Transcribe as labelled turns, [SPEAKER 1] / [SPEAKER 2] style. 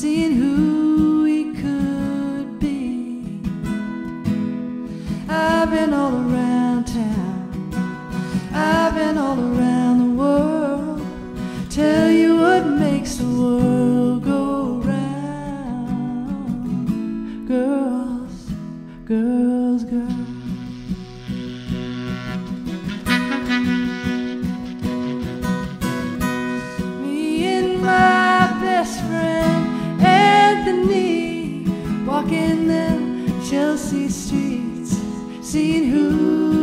[SPEAKER 1] seeing who we could be. I've been all around town, I've been all around the world. Tell you what makes the world go round. Girls, girls, girls. Me and my best friend Anthony walking them Chelsea streets, seeing who